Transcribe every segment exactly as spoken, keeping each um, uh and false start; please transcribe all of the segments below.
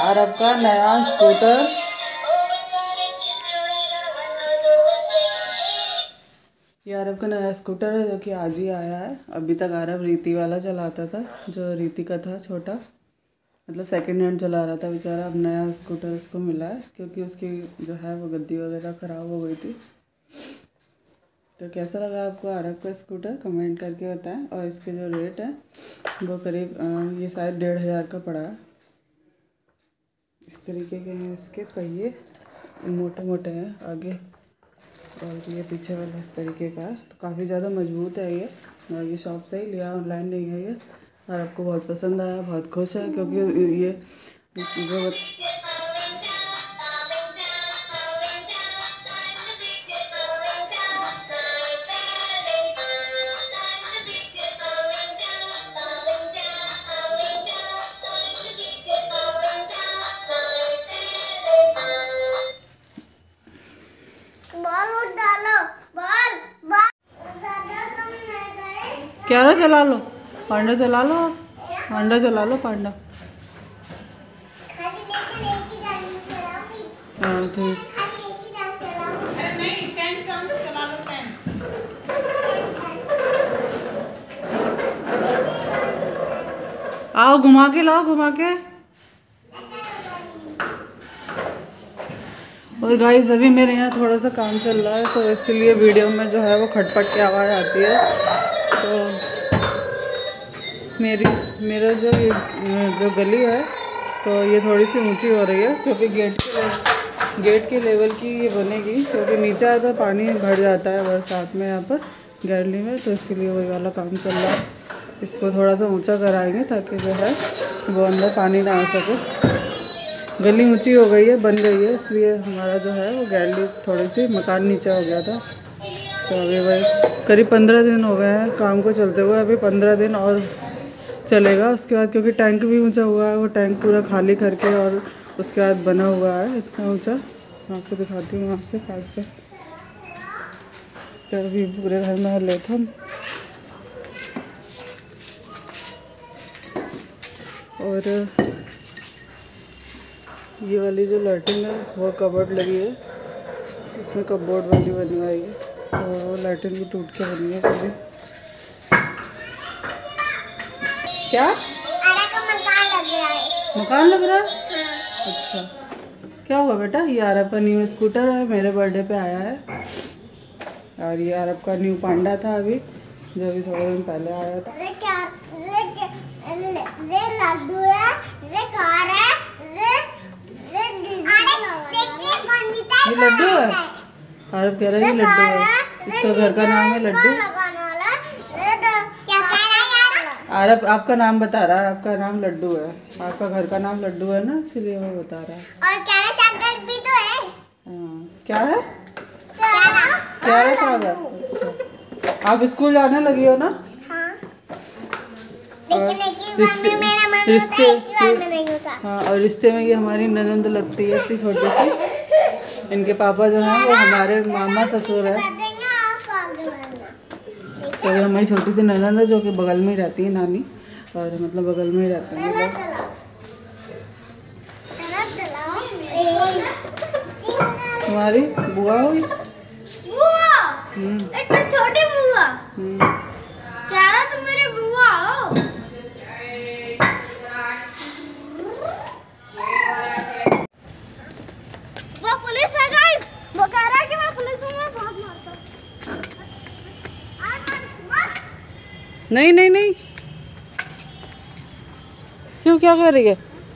आरब का नया स्कूटर। ये आरब का नया स्कूटर है जो कि आज ही आया है। अभी तक आरब रीति वाला चलाता था, जो रीति का था छोटा, मतलब सेकंड हैंड चला रहा था बेचारा। अब नया स्कूटर इसको मिला है क्योंकि उसकी जो है वो गद्दी वगैरह ख़राब हो गई थी। तो कैसा लगा आपको आरब का स्कूटर, कमेंट करके बताएं। और इसके जो रेट है वो करीब ये शायद डेढ़ हज़ार का पड़ा है। इस तरीके के हैं इसके पहिए, मोटे मोटे हैं आगे, और ये पीछे वाला इस तरीके का है। तो काफ़ी ज़्यादा मजबूत है ये। और ये शॉप से ही लिया, ऑनलाइन नहीं है ये। और आपको बहुत पसंद आया, बहुत खुश है क्योंकि ये जो क्या रो, चला लो पांडा, चला लो पांडा, चला लो पांडा। हाँ ठीक। आओ घुमा के लाओ, घुमा के। और गाइस अभी मेरे यहाँ थोड़ा सा काम चल रहा है, तो इसलिए वीडियो में जो है वो खटपट की आवाज़ आती है। तो मेरी मेरा जो जो गली है तो ये थोड़ी सी ऊंची हो रही है क्योंकि गेट के गेट के लेवल की ये बनेगी, क्योंकि नीचे आता है पानी भर जाता है बरसात में यहाँ पर गैलरी में, तो इसीलिए वही वाला काम चल रहा है। इसको थोड़ा सा ऊंचा कराएंगे ताकि जो है वो अंदर पानी ना आ सके। गली ऊंची हो गई है, बन गई है, इसलिए हमारा जो है वो गैलरी थोड़ी सी मकान नीचे हो गया था। तो अभी वही करीब पंद्रह दिन हो गए हैं काम को चलते हुए, अभी पंद्रह दिन और चलेगा उसके बाद, क्योंकि टैंक भी ऊंचा हुआ है। वो टैंक पूरा खाली करके और उसके बाद बना हुआ है इतना ऊंचा। आपको दिखाती हूँ वहाँ से पास से। तो अभी पूरे घर में लेते हम। और ये वाली जो लैट्रिन है वो कबर्ड लगी है, इसमें कपबोर्ड वाली बनवाई है, तो लैट्रिन भी टूट के बनी है पूरी। क्या मकान लग रहा है? मकान लग रहा है? हाँ। अच्छा, क्या हुआ बेटा? ये आरब का न्यू स्कूटर है, मेरे बर्थडे पे आया है। और ये आरब का न्यू पांडा था अभी, जो अभी थोड़े दिन पहले आया था। ये क्या? ये ये लड्डू है, ये कार है, ये ये लड्डू है। आरब कह रहा है ये लड्डू है, इसका घर का नाम है लड्डू। आरब आपका नाम बता रहा है, आपका नाम लड्डू है, आपका घर का नाम लड्डू है ना, इसीलिए वो बता रहा है। और क्यारा सागर भी तो है। हाँ, क्या है? क्यारा सागर। अच्छा, आप स्कूल जाने लगी हो ना? हाँ। रिश्ते रिश्ते हाँ, और रिश्ते में ये हमारी ननंद लगती है, इतनी छोटी सी। इनके पापा जो हैं वो हमारे मामा ससुर है। तो ये हमारी छोटी सी ननंद है जो कि बगल में ही रहती है, नानी, और मतलब बगल में ही रहते हैं मतलब। तुम्हारी बुआ होगी? इतनी छोटी बुआ? क्या रहा तुम मेरी बुआ हो? वो पुलिस है गाइस, वो कह रहा है कि मैं पुलिस हूँ, मैं बहुत मारता हूँ। नहीं नहीं नहीं, क्यों, क्या कर रही है?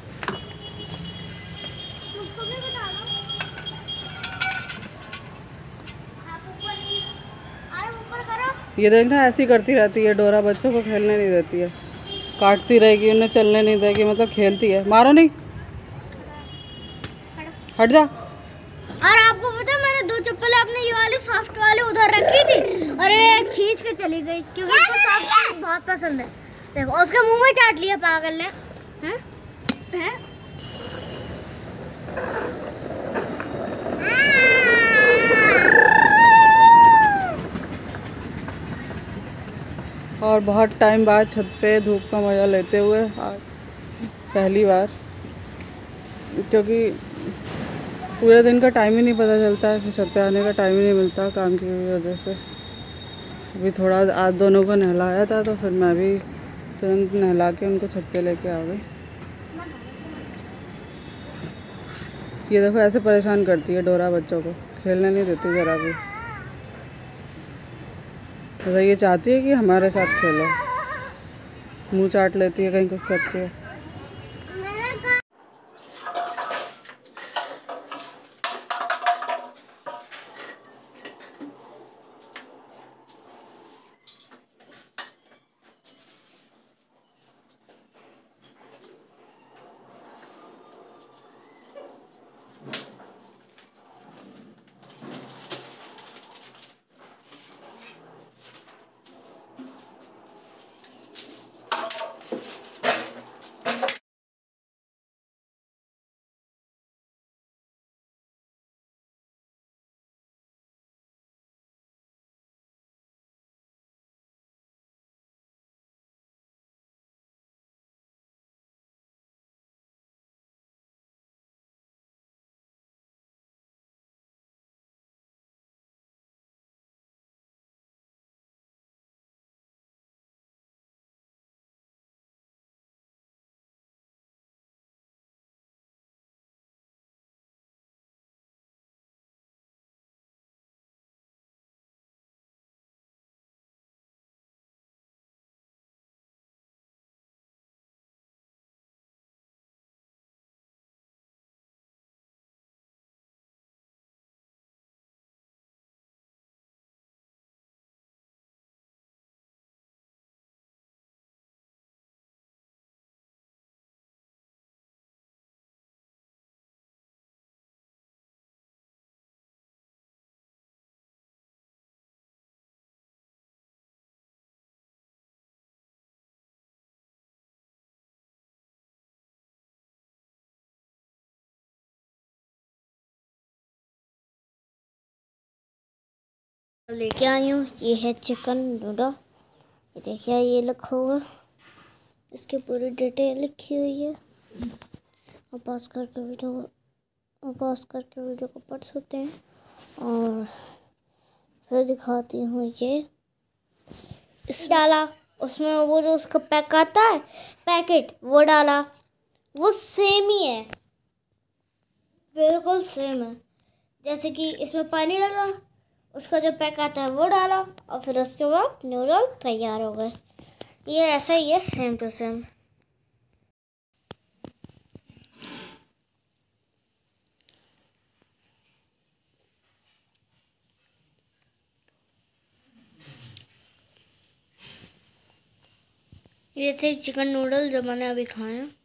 ये देखना ऐसी करती रहती है, डोरा बच्चों को खेलने नहीं देती है, काटती रहेगी, उन्हें चलने नहीं देगी, मतलब खेलती है। मारो नहीं, हट जा। और आपको पता है मैंने दो चप्पलें अपने ये वाली सॉफ्ट वाली उधर रखी थी और ये खींच के चली गई क्योंकि उसको सॉफ्ट बहुत पसंद है। देखो उसके मुंह में चाट लिया पागल ने। हैं हैं और बहुत टाइम बाद छत पे धूप का मज़ा लेते हुए आज पहली बार क्योंकि पूरे दिन का टाइम ही नहीं पता चलता है, फिर छत पे आने का टाइम ही नहीं मिलता काम की वजह से। अभी थोड़ा आज दोनों को नहलाया था तो फिर मैं भी तुरंत नहला के उनको छत पे लेके आ गई। ये देखो ऐसे परेशान करती है डोरा बच्चों को, खेलने नहीं देती ज़रा भी। तो ये चाहती है कि हमारे साथ खेलो, मुंह चाट लेती है कहीं कुछ करती है। लेके आई हूँ, ये है चिकन नूडल। ये देखिए ये लिखा हुआ, इसकी पूरी डिटेल लिखी हुई है। और पॉज करके वीडियो पॉज करके वीडियो को पढ़ सकते हैं। और फिर दिखाती हूँ, ये इस डाला उसमें वो जो उसका पैक आता है पैकेट, वो डाला, वो सेम ही है, बिल्कुल सेम है। जैसे कि इसमें पानी डाला, उसका जो पैक आता है वो डाला, और फिर उसके बाद नूडल तैयार हो गए। ये ऐसा ही है, सेम टू सेम। ये थे चिकन नूडल जो मैंने अभी खाए हैं।